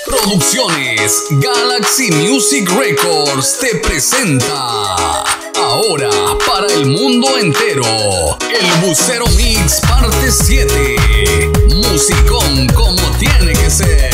Producciones Galaxy Music Records te presenta ahora para el mundo entero el Bucero Mix parte 7. Musicón como tiene que ser.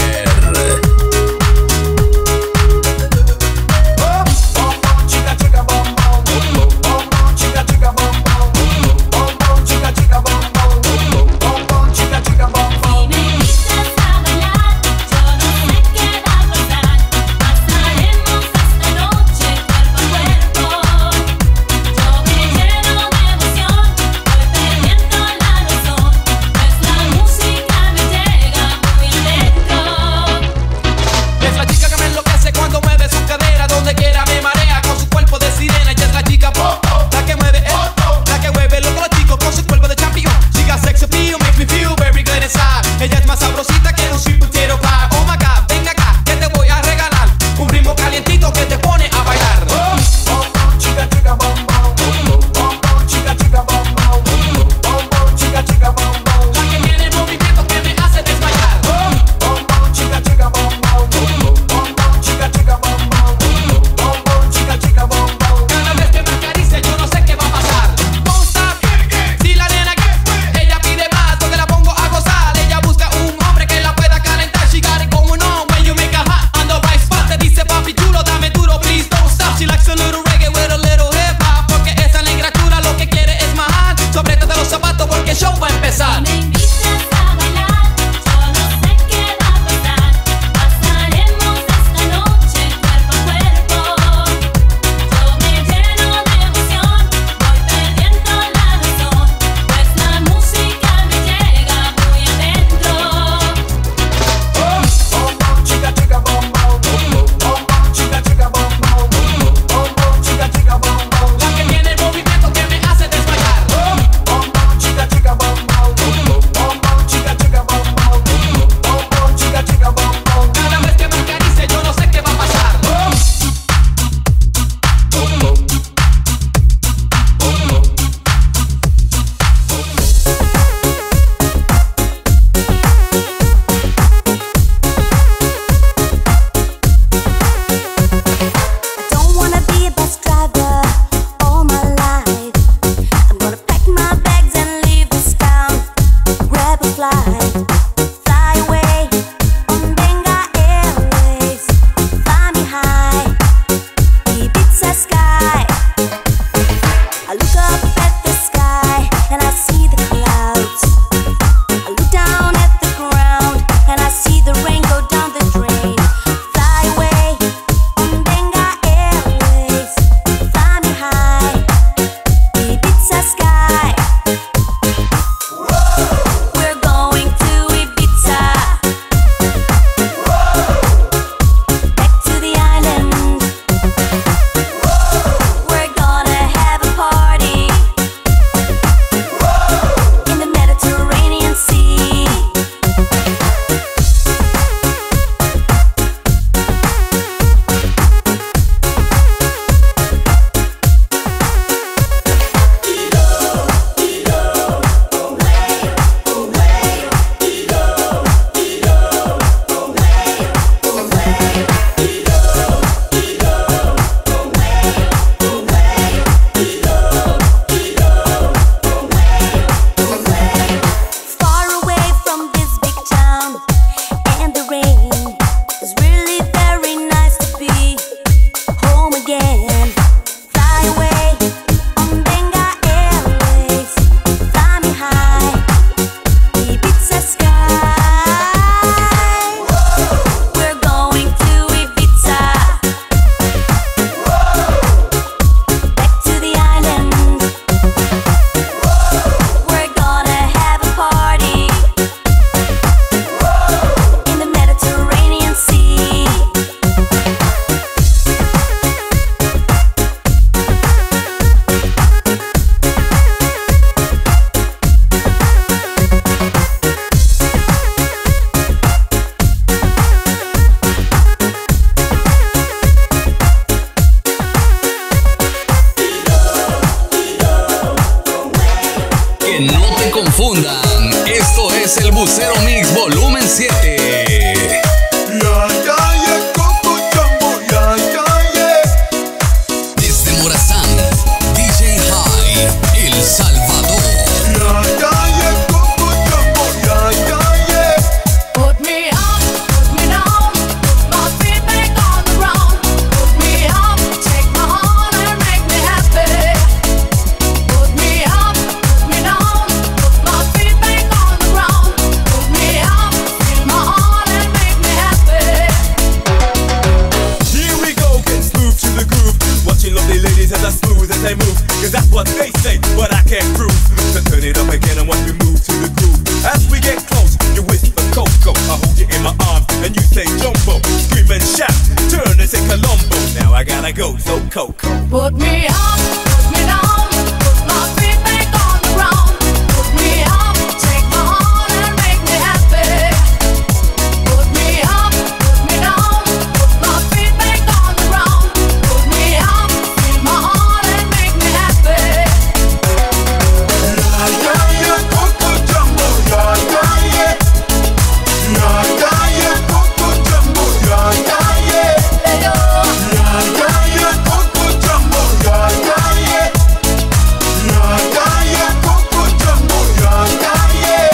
Coco. Put me up, put me down, put my feet back on the ground. Put me up, take my heart and make me happy. Put me up, put me down, put my feet back on the ground. Put me up, feel my heart and make me happy. Yeah, yeah, yeah, Coco Jumbo, yeah, yeah, yeah. Yeah, yeah, yeah, Coco Jumbo, yeah, yeah, yeah. Yeah, yeah, yeah, Coco Jumbo, yeah, yeah, yeah. Yeah, yeah, yeah, Coco Jumbo, yeah, yeah, yeah.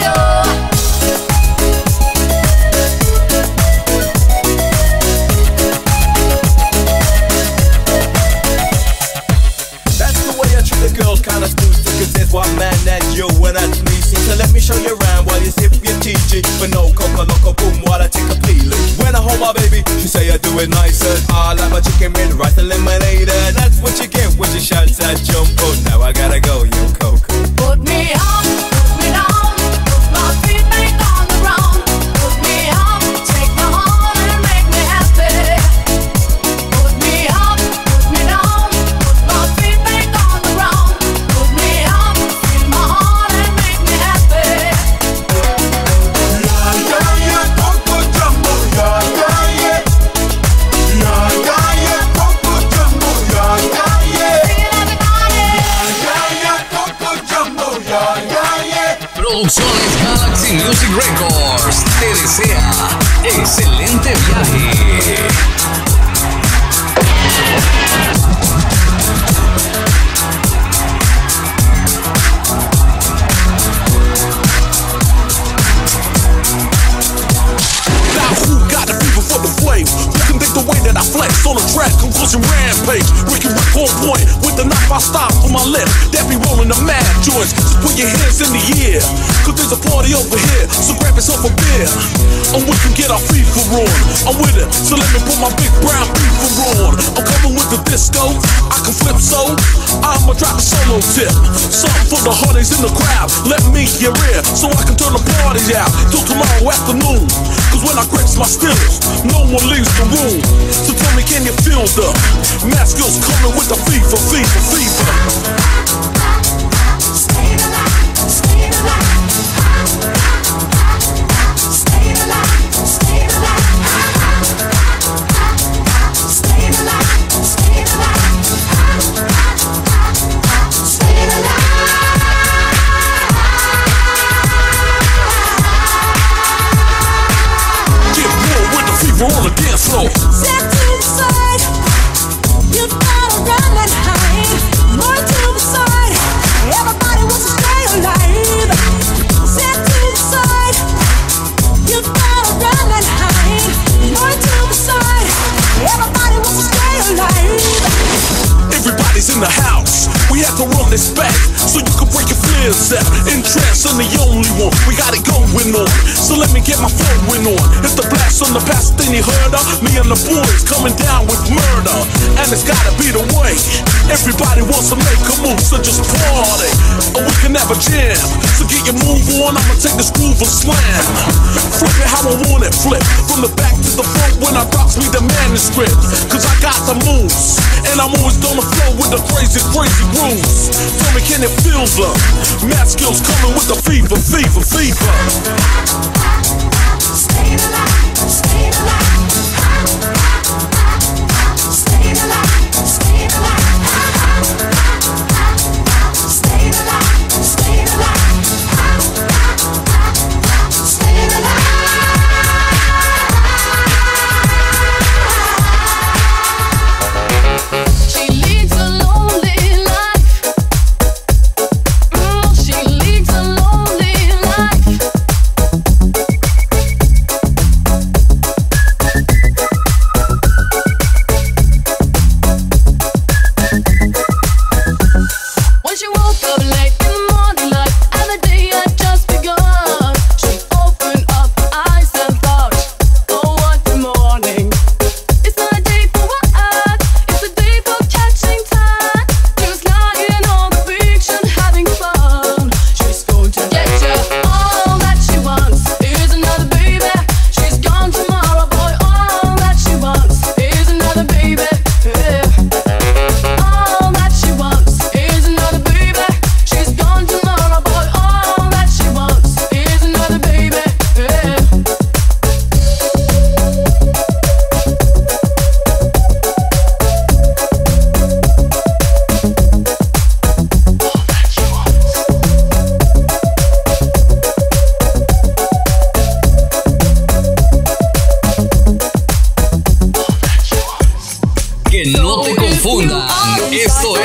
That's the way I treat the girls, kinda smooth, cause there's one man that you and that's me. So let me show you around while you sip your TG. But no coca loco boom while I take a peeling. When I hold my baby, she say I do it nicer. I like my chicken with rice and lemonade. That's what you get when you shout that jumbo. Now I gotta go, you Coco. Put me up, put me down, put my feet back on the ground. Put me up, take my heart and make me happy. Put me up, put me down, put my feet back on the ground. Put me up, feel my heart and make me happy. Yeah, yeah, yeah, Coco Jumbo, yeah, yeah, yeah. Yeah, yeah, yeah, Coco Jumbo, yeah, yeah, yeah. Sing it everybody. Yeah, yeah, Coco Jumbo, yeah, yeah, yeah. Producciones Galaxy Music Records te desea excelente viaje. Now who got the fever for the flame? Who can think the way that I flex on the track? Conclusion rampage. Ricky Rick on point with the knife I stop on my left. That be rolling the mad joints. Just put your hands in the air, cause there's a party over here. So grab yourself a beer, and we can get our FIFA on. I'm with it, so let me put my big brown FIFA on. I'm coming with the disco, I can flip so I'ma drop a solo tip. Something for the honeys in the crowd. Let me hear it, so I can turn the party out till tomorrow afternoon. Cause when I grips my stills, no one leaves the room. So tell me, can you feel the math skills coming with the fever, fever, fever? Stay alive, stay alive. Stay alive, stay alive. Stay alive, stay alive. Stay alive. Get real with the fever on the dance floor. Step to the side, you gotta run that high. More to the side, everybody wants to stay alive. Step to the side, you gotta run that high. More to the side, everybody wants to stay alive. Everybody's in the house. We have to run this back so you can break your fears out. Interest in the only one. We got it going on. So let me get my flowing on. It's the blast on the past thing you heard of. Me and the boys coming down with murder. And it's gotta be the way. Everybody wants to make a move, so just party. Or we can have a jam. So get your move on. I'ma take this groove and slam. Flip it how I want it. Flip from the back to the front when I drops me the manuscript. Cause I got the moves. And I'm always gonna flow with the crazy, crazy grooves. Tell me, can it feel the math skills coming with the fever, fever, fever? Stay alive, stay alive. Stay alive, stay alive. Stay alive, stay alive. Stay alive. She leads a lonely life. She leads a lonely life.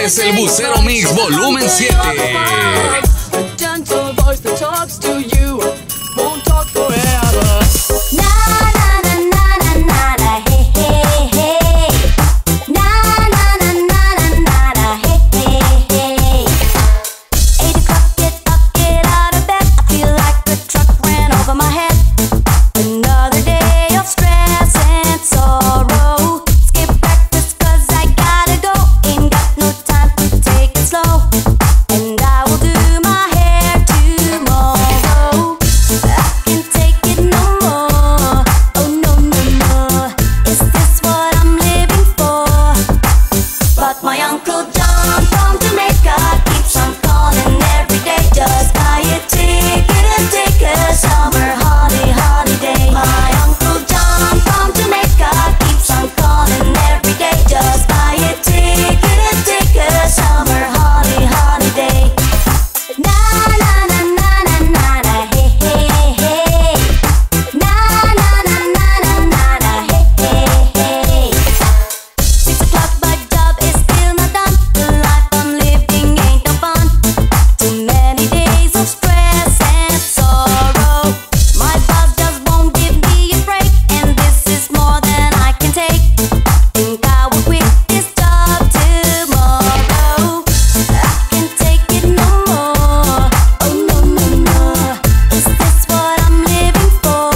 es el Bucero Mix Volumen 7. A gentle voice that talks to you won't talk forever. Na na na na na na na, hey hey hey. Na na na na na na na, hey hey hey. 8 o'clock, get out of bed. I feel like the truck ran over my head. Another day of stress and sorrow. Skip breakfast 'cause I gotta go. Ain't got no time to take it slow. And I will do my hair tomorrow. I can't take it no more. Oh no no no. Is this what I'm living for? But my Uncle John from Jamaica keeps on calling every day. Just buy a ticket and take a summer holiday. My Uncle John from Jamaica keeps on calling every day. Just buy a ticket and take a summer holiday. Na na na na na na na, hey hey hey. Na na na na na na na, hey hey hey. 6 o'clock, my job is still not done. The life I'm living ain't no fun. Too many days of stress and sorrow. My boss just won't give me a break, and this is more than I can take. Think I will quit this job tomorrow. I can't take it no more. Oh no no no. Is this what I'm living for?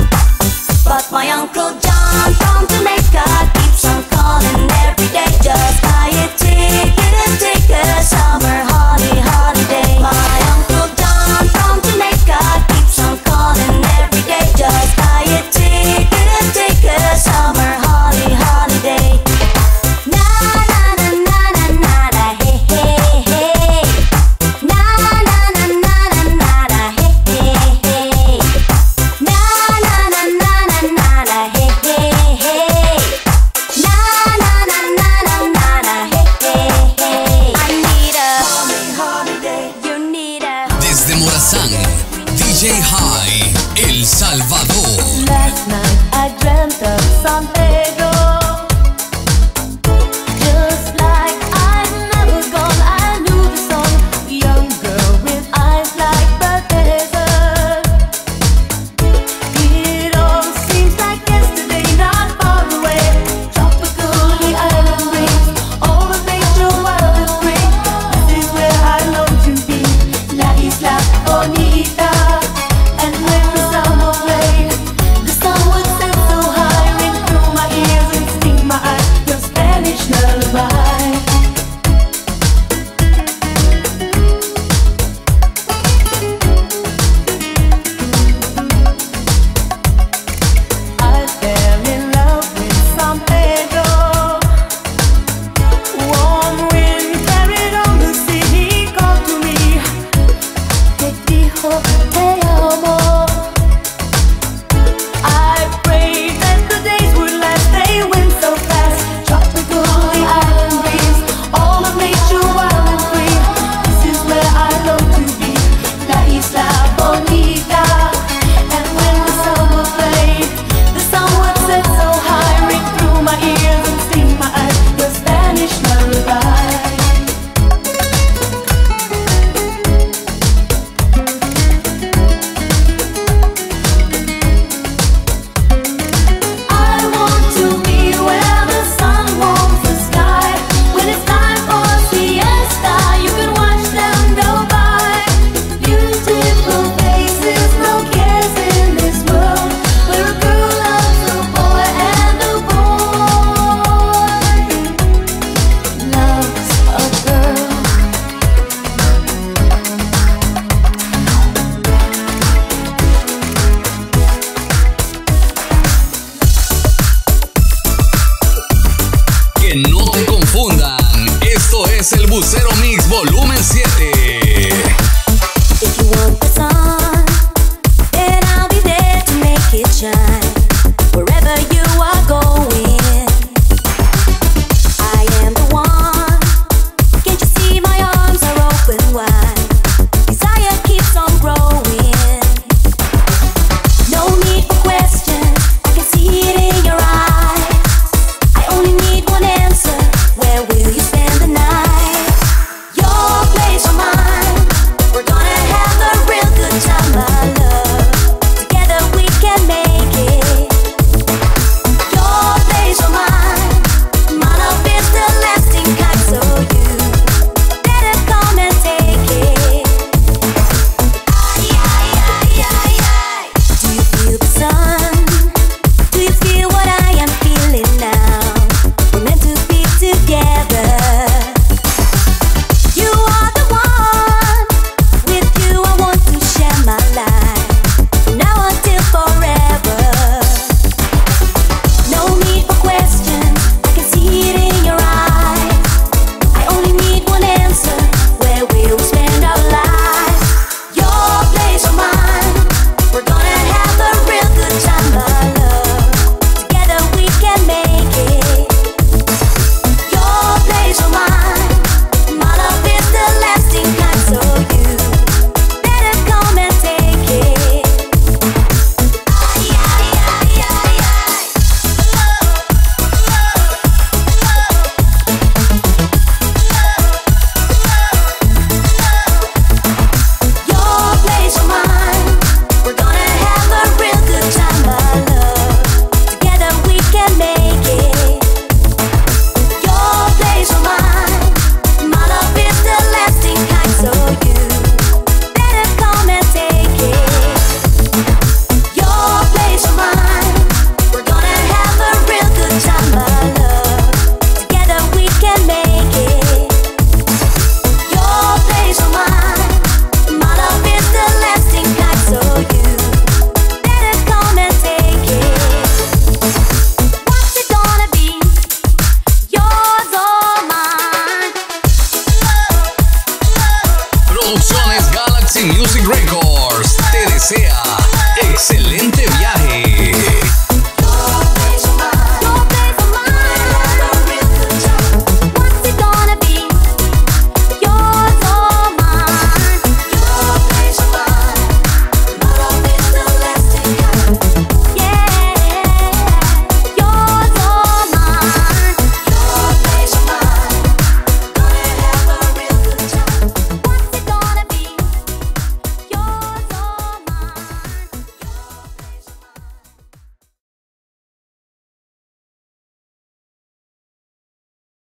But my Uncle John from Jamaica keeps on calling every day. Just buy a ticket and take a summer holiday. My Uncle John from Jamaica keeps on calling every day. Just buy a ticket and take a summer holiday. Na na na na na na na, hey hey hey. Na na na na na na na, hey hey hey. Na na na na na na na, hey hey hey. Na na na na na na na, hey hey hey. I need a holiday. You need a. Desde Morazán, DJ High, El Salvador. Last night I dreamt of San Pedro. Just like I'd never gone, I knew the song. Young girl with eyes like the desert. It all seems like yesterday, not far away. Tropical, the island breeze, all of nature wild and free. This is where I long to be, La Isla Bonita. And when the summer played, the sun would set so high, ring through my ears and sting my eyes. Your Spanish lullaby. I fell in love with San Pedro. Warm wind carried on the sea. He called to me. Te dijo te amo. I prayed that the days would last. They went so fast. Tropical, the island breeze, all of nature wild and free. This is where I long to be, La Isla Bonita. And when the summer played, the sun would set so high, ring through my ears and sting my eyes. Your Spanish lullaby. I want to be where the sun warms the sky. When it's time for siesta, you can watch them go by. Beautiful faces, no cares in this world, where a girl loves a boy and a boy loves a girl. Que no te confundan, esto es el Bucero Mix Volumen 7.